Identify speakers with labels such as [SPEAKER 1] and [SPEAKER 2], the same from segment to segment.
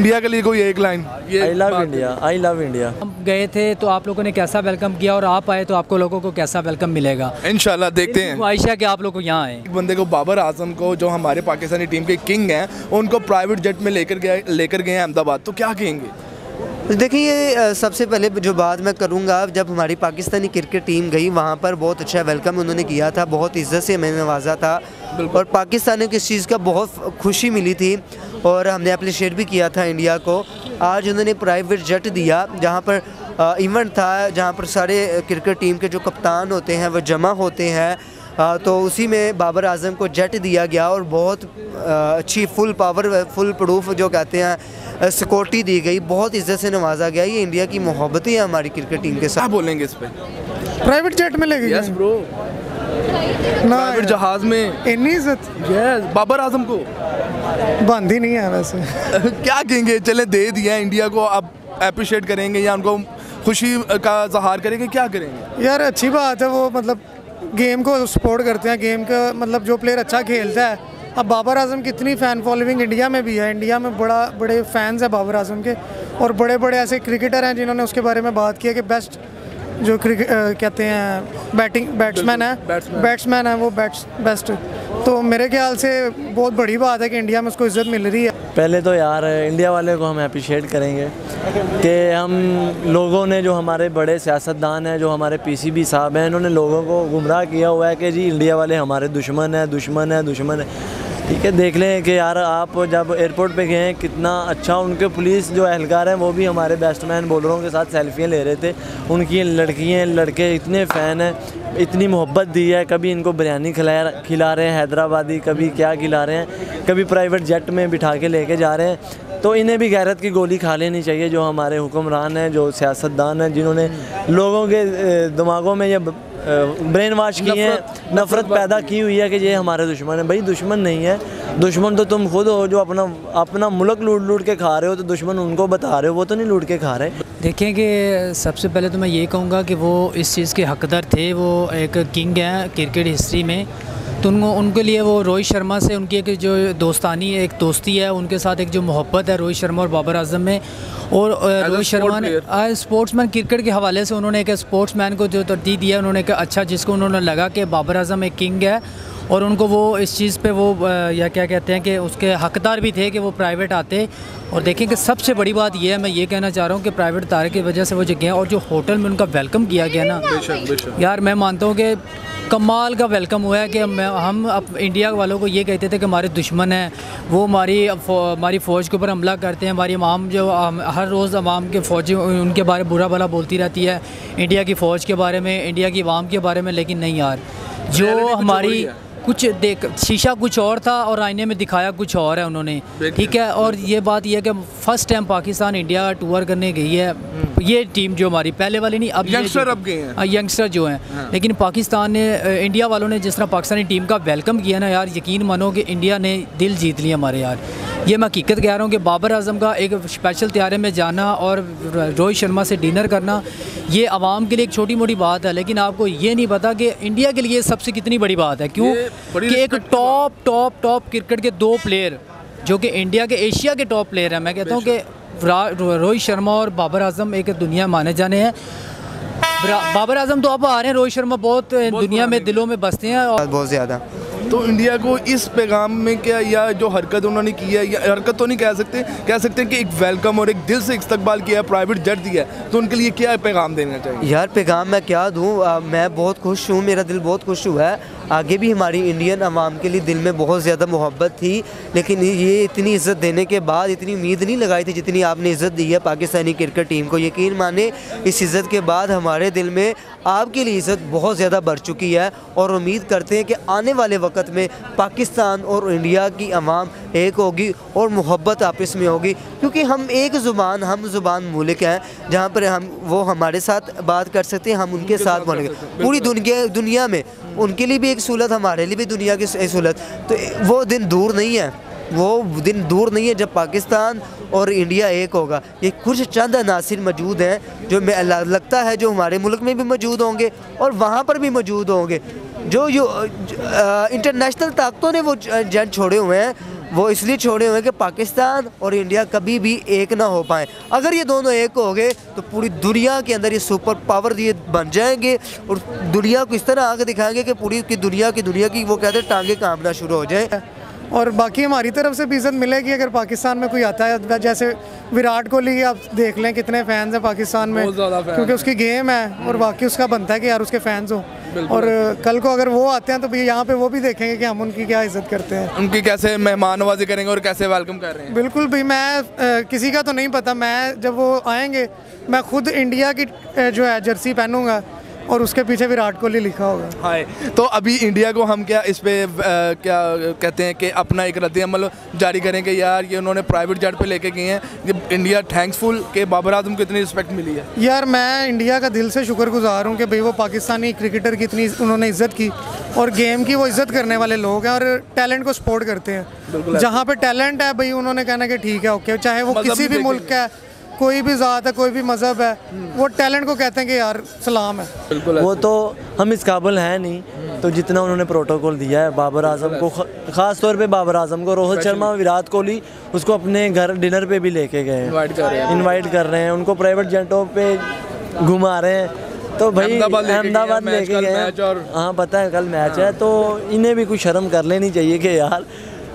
[SPEAKER 1] India के लिए कोई एक line?
[SPEAKER 2] I love India, I love India.
[SPEAKER 3] हम गए थे तो आप लोगों ने कैसा वेलकम किया और आप आए तो आपको लोगों को कैसा वेलकम मिलेगा?
[SPEAKER 1] इंशाल्लाह देखते हैं।
[SPEAKER 3] ख्वाहिश है कि आप लोग यहाँ आए।
[SPEAKER 1] एक बंदे को, बाबर आजम को, जो हमारे पाकिस्तानी टीम के किंग हैं, उनको प्राइवेट जेट में लेकर गए अहमदाबाद, तो क्या कहेंगे?
[SPEAKER 4] देखिए, सबसे पहले जो बात मैं करूंगा, जब हमारी पाकिस्तानी क्रिकेट टीम गई वहाँ पर बहुत अच्छा वेलकम उन्होंने किया था, बहुत इज्जत से हमें नवाजा था और पाकिस्तानियों को इस चीज़ का बहुत खुशी मिली थी और हमने अप्रिशिएट भी किया था इंडिया को। आज उन्होंने प्राइवेट जेट दिया जहाँ पर इवेंट था, जहाँ पर सारे क्रिकेट टीम के जो कप्तान होते हैं वो जमा होते हैं, तो उसी में बाबर आजम को जेट दिया गया और बहुत अच्छी फुल पावर, फुल प्रूफ जो कहते हैं सिक्योरिटी दी गई, बहुत इज्जत से नवाजा गया। ये इंडिया की मोहब्बत है हमारी क्रिकेट टीम के साथ।
[SPEAKER 1] क्या बोलेंगे इस पे?
[SPEAKER 5] प्राइवेट जेट में लेके
[SPEAKER 1] यस ब्रो, प्राइवेट जहाज में
[SPEAKER 5] इतनी इज्जत
[SPEAKER 1] यस बाबर आजम को
[SPEAKER 5] बंद ही नहीं है वैसे।
[SPEAKER 1] क्या कहेंगे? चले दे दिया इंडिया को, अब अप्रिशिएट करेंगे या उनको खुशी का इजहार करेंगे, क्या करेंगे?
[SPEAKER 5] यार अच्छी बात है, वो मतलब गेम को सपोर्ट करते हैं, गेम का मतलब जो प्लेयर अच्छा खेलता है। अब बाबर आजम की इतनी फ़ैन फॉलोइंग इंडिया में भी है, इंडिया में बड़े फैंस हैं बाबर आजम के और बड़े बड़े ऐसे क्रिकेटर हैं जिन्होंने उसके बारे में बात की है कि बेस्ट जो कहते हैं बैट्समैन है वो बेस्ट। तो मेरे ख्याल से बहुत बड़ी बात है कि इंडिया में उसको इज्जत मिल रही है।
[SPEAKER 2] पहले तो यार इंडिया वाले को हम अप्रिशिएट करेंगे कि हम लोगों ने, जो हमारे बड़े सियासतदान हैं, जो हमारे पीसीबी साहब हैं, इन्होंने लोगों को गुमराह किया हुआ है कि जी इंडिया वाले हमारे दुश्मन है। ठीक है, देख लें कि यार आप जब एयरपोर्ट पे गए हैं, कितना अच्छा उनके पुलिस जो एहलकार हैं वो भी हमारे बैट्समैन बॉलरों के साथ सेल्फियाँ ले रहे थे। उनकी लड़कियाँ लड़के इतने फ़ैन हैं, इतनी मोहब्बत दी है, कभी इनको बिरयानी खिला रहे हैं हैदराबादी, कभी क्या खिला रहे हैं, कभी प्राइवेट जेट में बिठा के लेके जा रहे हैं। तो इन्हें भी गैरत की गोली खा लेनी चाहिए, जो हमारे हुक्मरान हैं, जो सियासतदान हैं, जिन्होंने लोगों के दिमागों में ये ब्रेन वाश की है, नफ़रत पैदा की हुई है कि ये हमारे दुश्मन है। भाई दुश्मन नहीं है, दुश्मन तो तुम खुद हो जो अपना मुल्क लूट के खा रहे हो, तो दुश्मन उनको बता रहे हो, वो तो नहीं लूट के खा रहे।
[SPEAKER 3] देखें कि सबसे पहले तो मैं ये कहूँगा कि वो इस चीज़ के हकदार थे, वो एक किंग हैं क्रिकेट हिस्ट्री में, तो उनके लिए वो रोहित शर्मा से उनकी एक जो एक दोस्ती है, उनके साथ एक जो मोहब्बत है रोहित शर्मा और बाबर आजम में। और रोहित शर्मा ने स्पोर्ट्समैन क्रिकेट के हवाले से उन्होंने एक स्पोर्ट्समैन को जो तरजीह दिया, उन्होंने एक अच्छा, जिसको उन्होंने लगा कि बाबर आजम एक किंग है और उनको वो इस चीज़ पे वो या क्या कहते हैं कि उसके हकदार भी थे कि वो प्राइवेट आते। और देखें कि सबसे बड़ी बात ये है, मैं ये कहना चाह रहा हूँ कि प्राइवेट तारे की वजह से वो जगह और जो होटल में उनका वेलकम किया गया ना, बेशक यार मैं मानता हूँ कि कमाल का वेलकम हुआ है कि हम इंडिया वालों को ये कहते थे कि हमारे दुश्मन हैं, वो हमारी फ़ौज के ऊपर हमला करते हैं, हमारी अवाम जो हर रोज़ अवाम के फ़ौजी उनके बारे में बुरा भला बोलती रहती है, इंडिया की फ़ौज के बारे में, इंडिया की अवाम के बारे में। लेकिन नहीं यार, जो हमारी शीशा कुछ और था और आईने में दिखाया कुछ और है उन्होंने, ठीक है। और ये बात ये है कि first time Pakistan India tour करने गई है, ये टीम जो हमारी पहले वाली नहीं, अब यंगस्टर जो हैं। हाँ। लेकिन पाकिस्तान ने, इंडिया वालों ने जिस तरह पाकिस्तानी टीम का वेलकम किया ना यार, यकीन मानो कि इंडिया ने दिल जीत लिया हमारे यार। ये मैं हकीकत कह रहा हूँ कि बाबर आजम का एक स्पेशल त्यारे में जाना और रोहित शर्मा से डिनर करना, ये आवाम के लिए एक छोटी मोटी बात है, लेकिन आपको ये नहीं पता कि इंडिया के लिए सबसे कितनी बड़ी बात है। क्यों कि एक टॉप क्रिकेट के 2 प्लेयर जो कि इंडिया के, एशिया के टॉप प्लेयर हैं, मैं कहता हूँ कि रोहित शर्मा और बाबर आजम एक दुनिया माने जाने हैं। बाबर आजम तो अब आ रहे हैं, रोहित शर्मा बहुत दुनिया में दिलों में बसते हैं और
[SPEAKER 4] बहुत ज़्यादा।
[SPEAKER 1] तो इंडिया को इस पैगाम में क्या, या जो हरकत उन्होंने की है, या हरकत तो नहीं कह सकते कि एक वेलकम और एक दिल से इस्तकबाल किया, प्राइवेट जेट दिया, तो उनके लिए क्या पैगाम देना चाहिए?
[SPEAKER 4] यार पैगाम मैं क्या दूँ, मैं बहुत खुश हूँ, मेरा दिल बहुत खुश हुआ है। आगे भी हमारी इंडियन अवाम के लिए दिल में बहुत ज़्यादा मोहब्बत थी, लेकिन ये इतनी इज़्ज़त देने के बाद इतनी उम्मीद नहीं लगाई थी जितनी आपने इज़्ज़त दी है पाकिस्तानी क्रिकेट टीम को। यकीन माने इस इज़्ज़त के बाद हमारे दिल में आपके लिए इज़्ज़त बहुत ज़्यादा बढ़ चुकी है और उम्मीद करते हैं कि आने वाले वक्त में पाकिस्तान और इंडिया की अवाम एक होगी और मोहब्बत आपस में होगी, क्योंकि हम हम ज़ुबान मुल्क हैं जहाँ पर वो हमारे साथ बात कर सकते हैं, हम उनके साथ बोलेंगे। पूरी दुनिया में उनके लिए भी एक सहूलत, हमारे लिए भी दुनिया की सहूलत। तो वो दिन दूर नहीं है जब पाकिस्तान और इंडिया एक होगा। ये कुछ चंद अनासिर मौजूद हैं जो लगता है जो हमारे मुल्क में भी मौजूद होंगे और वहाँ पर भी मौजूद होंगे। जो इंटरनेशनल ताकतों ने वो जंग छोड़े हुए हैं, वो इसलिए छोड़े हुए हैं कि पाकिस्तान और इंडिया कभी भी एक ना हो पाए। अगर ये दोनों एक हो गए तो पूरी दुनिया के अंदर ये सुपर पावर ये बन जाएंगे और दुनिया को इस तरह आगे दिखाएंगे कि पूरी की दुनिया की वो कहते हैं टांगे कांपना शुरू हो जाए।
[SPEAKER 5] और बाकी हमारी तरफ से भी इज़्ज़त मिलेगी अगर पाकिस्तान में कोई आता है। जैसे विराट कोहली आप देख लें कितने फैंस हैं पाकिस्तान में, क्योंकि उसकी गेम है और बाकी उसका बनता है कि यार उसके फैंस हो। और कल को अगर वो आते हैं तो भी यहाँ पे वो भी देखेंगे कि हम उनकी क्या इज़्ज़त करते हैं,
[SPEAKER 1] उनकी कैसे मेहमान नवाजी करेंगे और कैसे वेलकम कर रहे हैं।
[SPEAKER 5] बिल्कुल भी मैं किसी का तो नहीं पता, मैं जब वो आएंगे मैं खुद इंडिया की जो है जर्सी पहनूंगा और उसके पीछे विराट कोहली लिखा होगा।
[SPEAKER 1] हाय, तो अभी इंडिया को हम क्या इस पे क्या कहते हैं कि अपना एक रद्द-ए-अमल जारी करें कि यार ये उन्होंने प्राइवेट जेट पे लेके गए हैं, ये इंडिया थैंक्सफुल कि बाबर आजम को इतनी रिस्पेक्ट मिली है।
[SPEAKER 5] यार मैं इंडिया का दिल से शुक्रगुजार हूँ कि भाई वो पाकिस्तानी क्रिकेटर की इतनी उन्होंने इज़्ज़त की और गेम की वो इज़्ज़त करने वाले लोग हैं और टैलेंट को सपोर्ट करते हैं। जहाँ पे टैलेंट है भाई उन्होंने कहना कि ठीक है ओके, चाहे वो किसी भी मुल्क का है, कोई भी ज़ात है, कोई भी मज़हब है, वो टैलेंट को कहते हैं कि यार सलाम है।
[SPEAKER 1] बिल्कुल,
[SPEAKER 2] वो तो हम इस काबिल हैं नहीं, तो जितना उन्होंने प्रोटोकॉल दिया है बाबर आजम को, ख़ास तौर पे बाबर आजम को, रोहित शर्मा विराट कोहली उसको अपने घर डिनर पे भी लेके गए हैं, इनवाइट कर रहे हैं, उनको प्राइवेट जेटों पे घुमा रहे हैं। तो भाई अहमदाबाद लेके गए हैं। हाँ पता है कल मैच है, तो इन्हें भी कुछ शर्म कर लेनी चाहिए कि यार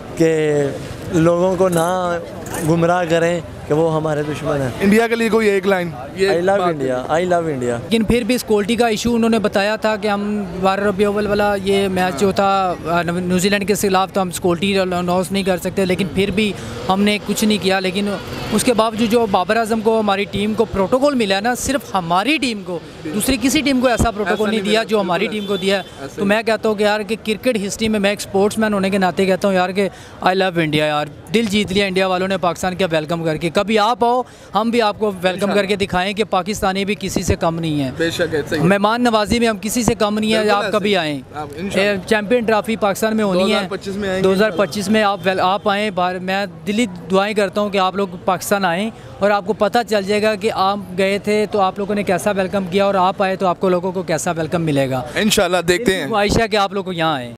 [SPEAKER 2] के लोगों को ना गुमराह करें कि वो हमारे दुश्मन हैं।
[SPEAKER 1] इंडिया के लिए कोई एक line,
[SPEAKER 2] I love India, I love India.
[SPEAKER 3] लेकिन फिर भी सिक्योरिटी का इशू उन्होंने बताया था कि हम 12 रबी अव्वल वाला ये मैच जो था न्यूजीलैंड के खिलाफ, तो हम सिक्योरिटी अनाउंस नहीं कर सकते, लेकिन फिर भी हमने कुछ नहीं किया। लेकिन उसके बावजूद जो बाबर आजम को हमारी टीम को प्रोटोकॉल मिला है ना, सिर्फ हमारी टीम को, दूसरी किसी टीम को ऐसा प्रोटोकॉल नहीं दिया जो हमारी टीम को दिया है। तो मैं कहता हूँ कि यार कि क्रिकेट हिस्ट्री में मैं एक स्पोर्ट्समैन होने के नाते कहता हूँ यार कि आई लव इंडिया। यार दिल जीत लिया इंडिया वालों ने पाकिस्तान का वेलकम करके। कभी आप आओ, हम भी आपको वेलकम करके दिखाएं कि पाकिस्तानी भी किसी से कम नहीं है।
[SPEAKER 1] बेशक है, सही।
[SPEAKER 3] मेहमान नवाजी में हम किसी से कम नहीं है। आप कभी आएँ, चैंपियन ट्रॉफी पाकिस्तान में होनी है 2025 में, आप आएँ। मैं दिली दुआएं करता हूँ कि आप लोग पाकिस्तान आएँ और आपको पता चल जाएगा कि आप गए थे तो आप लोगों ने कैसा वेलकम किया और आप आए तो आपको लोगों को कैसा वेलकम मिलेगा।
[SPEAKER 1] इंशाल्लाह देखते हैं।
[SPEAKER 3] ख्वाहिश है कि आप लोग यहाँ आएँ।